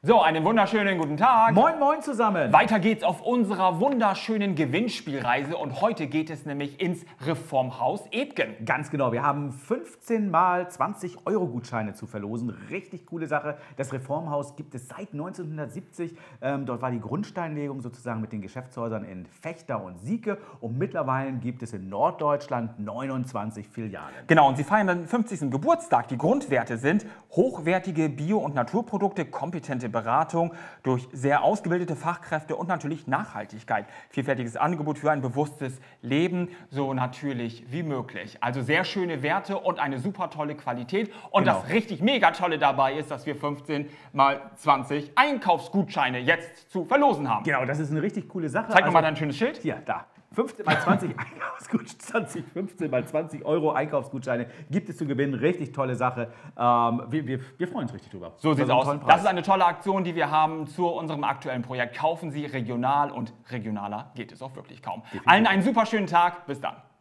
So, einen wunderschönen guten Tag. Moin, moin zusammen. Weiter geht's auf unserer wunderschönen Gewinnspielreise und heute geht es nämlich ins Reformhaus Ebgen. Ganz genau, wir haben 15 mal 20-Euro-Gutscheine zu verlosen. Richtig coole Sache. Das Reformhaus gibt es seit 1970. Dort war die Grundsteinlegung sozusagen mit den Geschäftshäusern in Vechta und Sieke. Und mittlerweile gibt es in Norddeutschland 29 Filialen. Genau, und sie feiern den 50. Geburtstag. Die Grundwerte sind hochwertige Bio- und Naturprodukte, kompetente Beratung durch sehr ausgebildete Fachkräfte und natürlich Nachhaltigkeit. Vielfältiges Angebot für ein bewusstes Leben, so natürlich wie möglich. Also sehr schöne Werte und eine super tolle Qualität. Und Genau. das richtig mega tolle dabei ist, dass wir 15 mal 20 Einkaufsgutscheine jetzt zu verlosen haben. Genau, das ist eine richtig coole Sache. Zeig doch mal dein schönes Schild. Hier, da. 15 mal 20 Einkaufsgutscheine, 15 mal 20 Euro Einkaufsgutscheine gibt es zu gewinnen. Richtig tolle Sache. Wir freuen uns richtig drüber. So sieht es einen aus. tollen Preis. Das ist eine tolle Aktion, die wir haben zu unserem aktuellen Projekt. Kaufen Sie regional und regionaler geht es auch wirklich kaum. Definitiv. Allen einen super schönen Tag. Bis dann.